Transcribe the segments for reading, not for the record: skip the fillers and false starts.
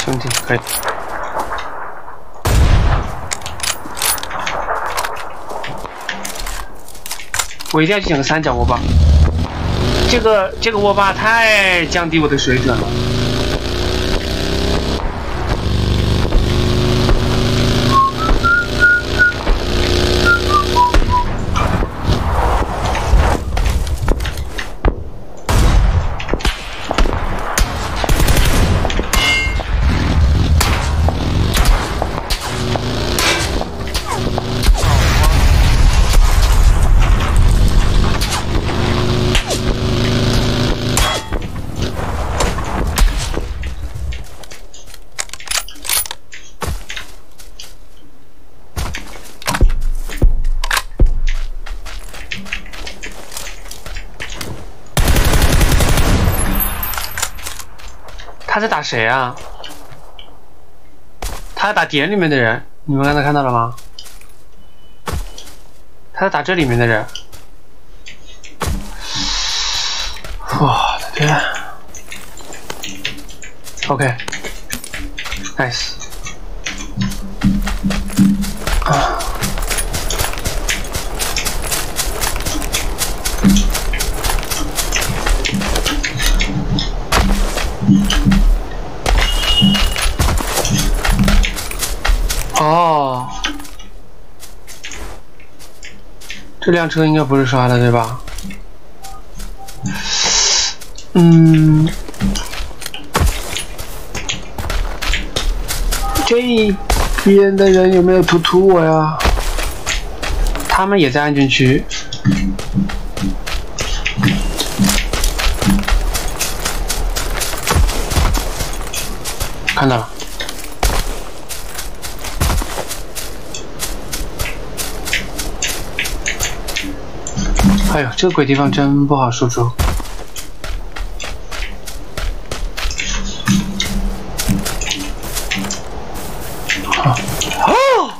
兄弟可以。我一定要去捡个三角握把。这个握把太降低我的水准了。他在打谁啊？他在打点里面的人，你们刚才看到了吗？他在打这里面的人。我的天 ！OK，nice。啊。哦，这辆车应该不是刷的，对吧？这边的人有没有突我呀？他们也在安全区。看到了。哎呦，这个鬼地方真不好输出。哦！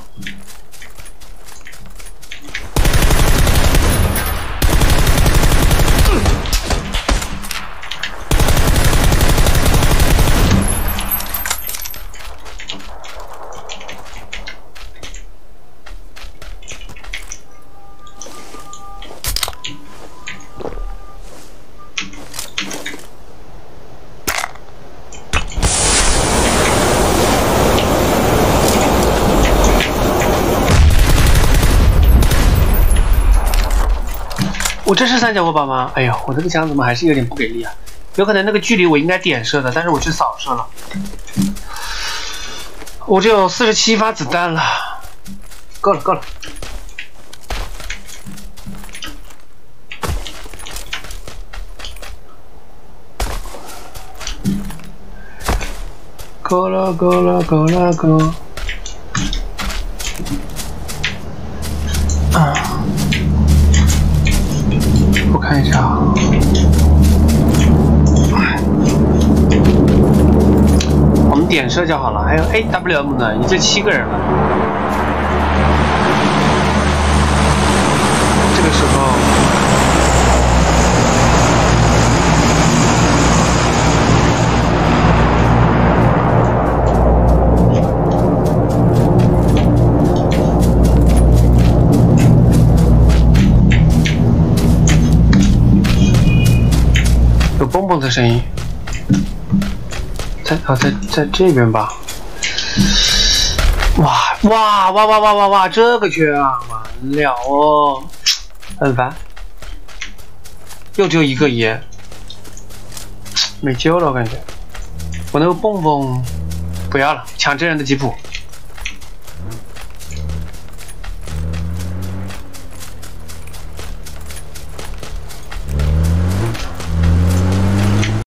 我这是三角握把吗？哎呦，我这个枪怎么还是有点不给力啊？有可能那个距离我应该点射的，但是我去扫射了。我只有47发子弹了，够了，够了。够了，够了，够了，够。啊。我看一下啊，我们点射就好了。还有 AWM 呢，已经7个人了。这个时候，有蹦蹦的声音，在这边吧。哇！这个圈啊，完了哦，很烦。又只有一个爷，没救了，我感觉。我那个蹦蹦不要了，抢这人的吉普。